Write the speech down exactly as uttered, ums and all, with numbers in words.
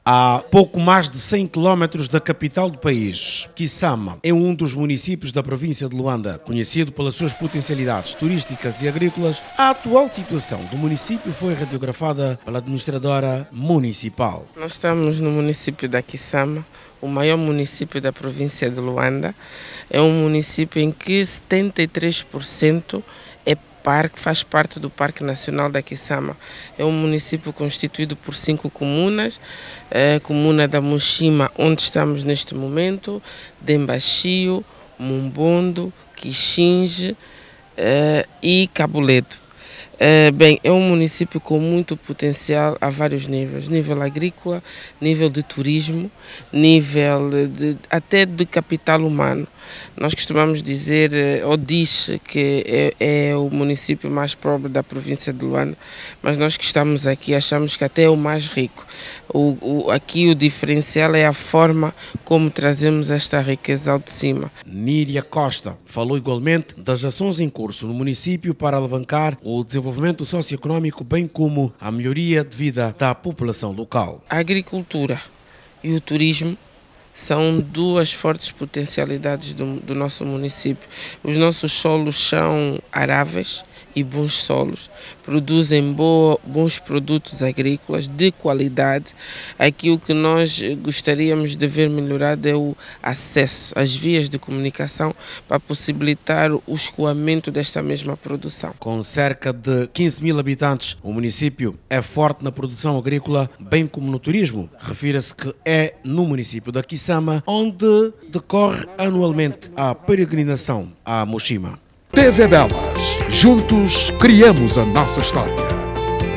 a pouco mais de cem quilómetros da capital do país. Kisama é um dos municípios da província de Luanda, conhecido pelas suas potencialidades turísticas e agrícolas. A atual situação do município foi radiografada pela administradora municipal. Nós estamos no município da Kisama, o maior município da província de Luanda. É um município em que setenta e três por cento é parque, faz parte do Parque Nacional da Kisama. É um município constituído por cinco comunas, a comuna da Mushima, onde estamos neste momento, Dembachio, Mumbondo, Quixinge uh, e Cabuledo. Uh, bem, é um município com muito potencial a vários níveis, nível agrícola, nível de turismo, nível de, até de capital humano. Nós costumamos dizer, ou diz que é, é o município mais pobre da província de Luanda, mas nós que estamos aqui achamos que até é o mais rico. O, o, aqui o diferencial é a forma como trazemos esta riqueza ao de cima. Níria Costa falou igualmente das ações em curso no município para alavancar o desenvolvimento socioeconômico, bem como a melhoria de vida da população local. A agricultura e o turismo são duas fortes potencialidades do, do nosso município. Os nossos solos são aráveis e bons solos, produzem boa, bons produtos agrícolas de qualidade. Aqui o que nós gostaríamos de ver melhorado é o acesso às vias de comunicação para possibilitar o escoamento desta mesma produção. Com cerca de quinze mil habitantes, o município é forte na produção agrícola, bem como no turismo. Refira-se que é no município da Kisama onde decorre anualmente a peregrinação à Mushima. T V Belas. Juntos criamos a nossa história.